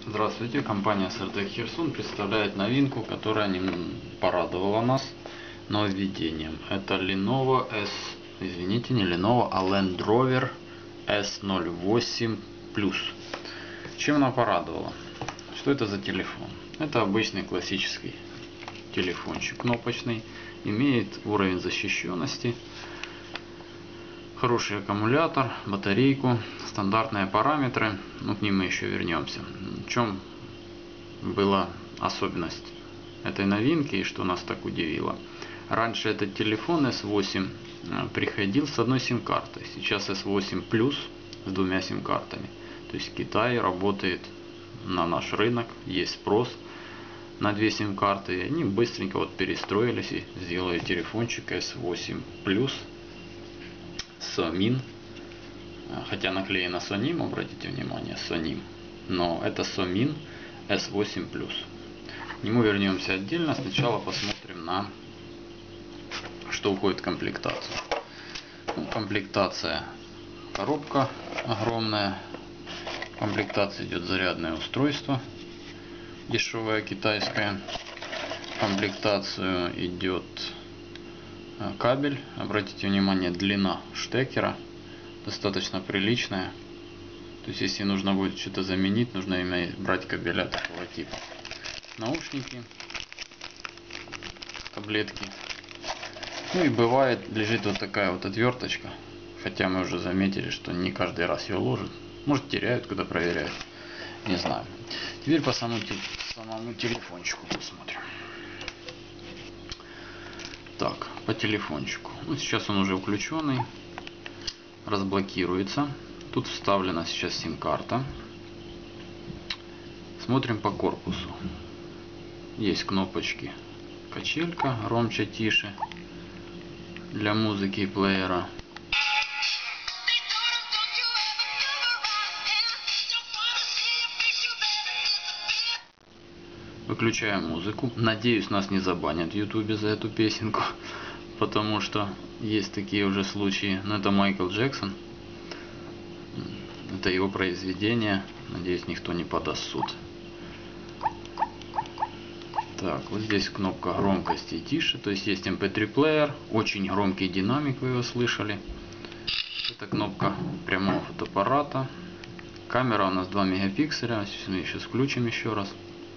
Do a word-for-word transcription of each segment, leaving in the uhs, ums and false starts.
Здравствуйте, компания Сартек Херсон представляет новинку, которая не порадовала нас нововведением. Это Lenovo S, извините, не Lenovo, а Land Rover эс ноль восемь плюс. Чем она порадовала? Что это за телефон? Это обычный классический телефончик кнопочный, имеет уровень защищенности, хороший аккумулятор, батарейку, стандартные параметры, но к ним мы еще вернемся. В чем была особенность этой новинки и что нас так удивило? Раньше этот телефон эс восемь приходил с одной сим-картой, сейчас эс восемь плюс с двумя сим-картами. То есть Китай работает на наш рынок, есть спрос на две сим-карты, и они быстренько вот перестроились и сделали телефончик эс восемь плюс Соним, хотя наклеено Соним, обратите внимание, Соним, но это Соним эс восемь плюс. К нему вернемся отдельно, сначала посмотрим на что входит в комплектацию. Ну, комплектация, коробка огромная, в комплектации идет зарядное устройство, дешевое китайское, в комплектацию идет кабель, обратите внимание, длина штекера достаточно приличная. То есть если нужно будет что-то заменить, нужно именно брать кабеля такого типа. Наушники, таблетки. Ну и бывает лежит вот такая вот отверточка. Хотя мы уже заметили, что не каждый раз ее ложат. Может теряют, когда проверяют. Не знаю. Теперь по самому, самому телефончику посмотрим. Так, по телефончику. Ну, сейчас он уже включенный. Разблокируется. Тут вставлена сейчас сим-карта. Смотрим по корпусу. Есть кнопочки. Качелька, громче, тише. Для музыки и плеера. Выключаем музыку. Надеюсь, нас не забанят в ютубе за эту песенку, потому что есть такие уже случаи. Но это Майкл Джексон. Это его произведение. Надеюсь, никто не подаст в суд. Так, вот здесь кнопка громкости и тише. То есть есть эм пэ три плеер. Очень громкий динамик, вы его слышали. Это кнопка прямого фотоаппарата. Камера у нас два мегапикселя. Сейчас мы сейчас включим еще раз.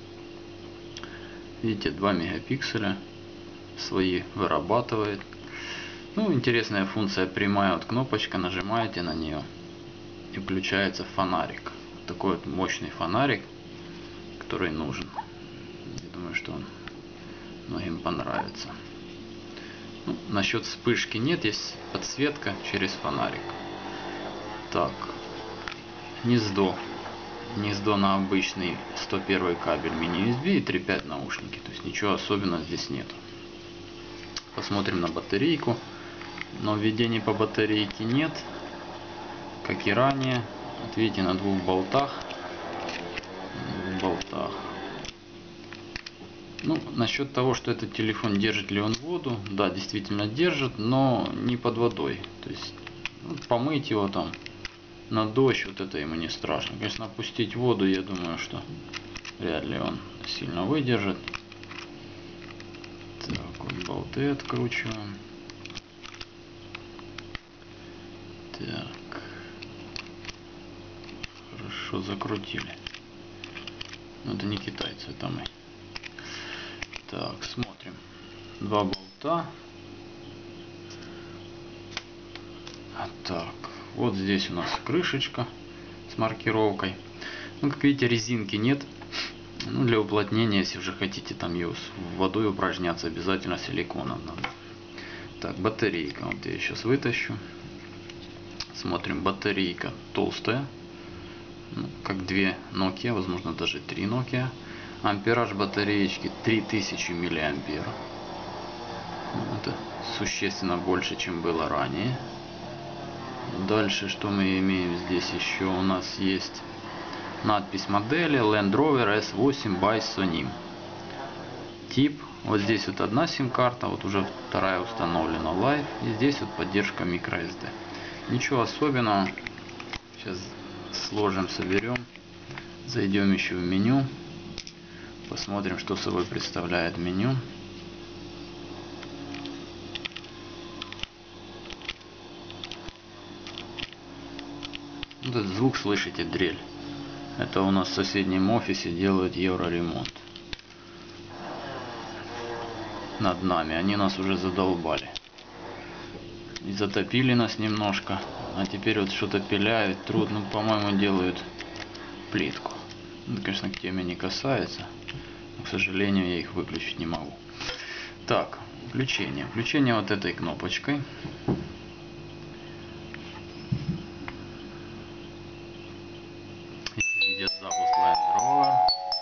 Видите, два мегапикселя, свои вырабатывает. Ну, интересная функция прямая, вот кнопочка, нажимаете на нее и включается фонарик. Такой вот мощный фонарик, который нужен. Я думаю, что он многим понравится. Ну, насчет вспышки нет, есть подсветка через фонарик. Так, гнездо. Гнездо на обычный сто первый кабель мини-ю эс би и три пять наушники. То есть ничего особенного здесь нет. Посмотрим на батарейку. Но введений по батарейке нет. Как и ранее. Вот видите, на двух болтах. На двух болтах. Ну, насчет того, что этот телефон держит ли он воду. Да, действительно держит, но не под водой. То есть ну, помыть его там на дождь, вот это ему не страшно. Конечно, опустить воду, я думаю, что вряд ли он сильно выдержит. Так, вот болты откручиваем. Так. Хорошо закрутили. Но это не китайцы, это мы. Так, смотрим. Два болта. А так. Вот здесь у нас крышечка с маркировкой. Ну, как видите, резинки нет. Ну, для уплотнения, если уже хотите там ее с водой упражняться, обязательно силиконом надо. Так, батарейка. Вот я сейчас вытащу. Смотрим, батарейка толстая. Ну, как две Nokia, возможно даже три Nokia. Ампераж батареечки три тысячи миллиампер. Это существенно больше, чем было ранее. Дальше, что мы имеем здесь еще? У нас есть надпись модели Land Rover эс восемь by Sonім. Тип. Вот здесь вот одна сим-карта, вот уже вторая установлена Live. И здесь вот поддержка microSD. Ничего особенного. Сейчас сложим, соберем. Зайдем еще в меню. Посмотрим, что собой представляет меню. Вот этот звук слышите, дрель. Это у нас в соседнем офисе делают евроремонт. Над нами. Они нас уже задолбали. И затопили нас немножко. А теперь вот что-то пиляют, труд. Ну, по-моему, делают плитку. Это, конечно, к теме не касается. Но, к сожалению, я их выключить не могу. Так, включение. Включение вот этой кнопочкой. Если идет запуск Land Rover.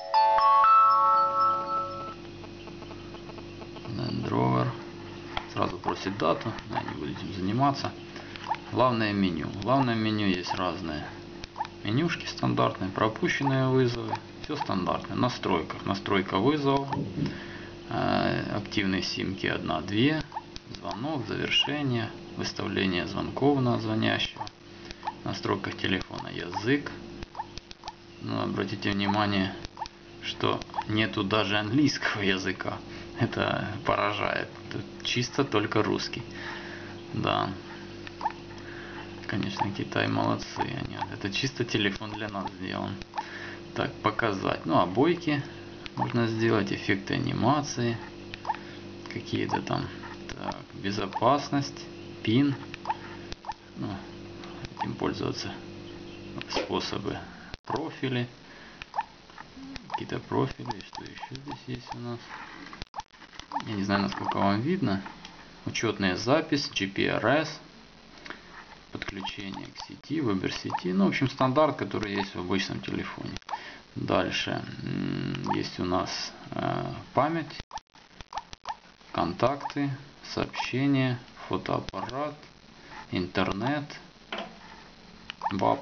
Land Rover. Сразу просит дату. Да, не будем заниматься. Главное меню. В главном меню есть разные менюшки стандартные, пропущенные вызовы, все стандартно. В настройках, настройка вызова, активные симки одна-две, звонок, завершение, выставление звонков на звонящего, в настройках телефона язык. Но обратите внимание, что нету даже английского языка, это поражает, тут чисто только русский. Да. Конечно, Китай молодцы. Они, это чисто телефон для нас сделан. Так, показать. Ну, обойки можно сделать, эффекты анимации. Какие-то там. Так, безопасность, пин. Ну, этим пользоваться. Способы. Профили. Какие-то профили. Что еще здесь есть у нас? Я не знаю, насколько вам видно. Учетная запись, джи пи ар эс. Подключение к сети, выбор сети. Ну, в общем, стандарт, который есть в обычном телефоне. Дальше есть у нас э, память, контакты, сообщения, фотоаппарат, интернет, вап.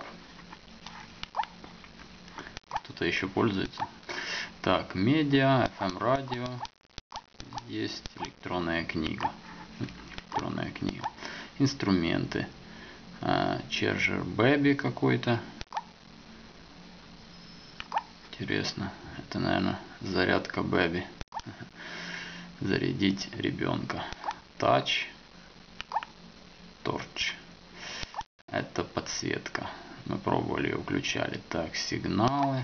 Кто-то еще пользуется. Так, медиа, эф эм радио. Есть электронная книга. Электронная книга. Инструменты. Charger Baby какой-то. Интересно. Это, наверное, зарядка Baby. Зарядить ребенка. Touch. Torch. Это подсветка. Мы пробовали ее, включали. Так, сигналы.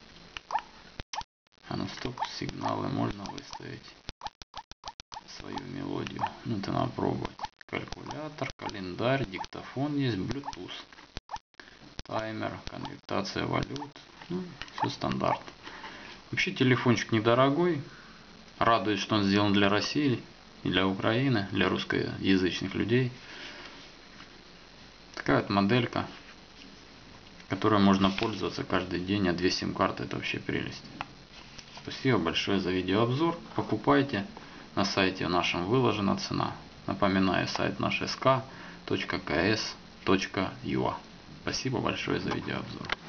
А ну стоп, сигналы можно выставить. Свою мелодию. Ну, это надо пробовать. Калькулятор, календарь, диктофон есть, Bluetooth, таймер, конвертация валют, ну, все стандарт. Вообще телефончик недорогой, радует, что он сделан для России и для Украины, для русскоязычных людей. Такая вот моделька, которой можно пользоваться каждый день, а две сим-карты это вообще прелесть. Спасибо большое за видеообзор, покупайте, на сайте нашем выложена цена. Напоминаю, сайт наш эс ка точка ка эс точка ю а. Спасибо большое за видеообзор.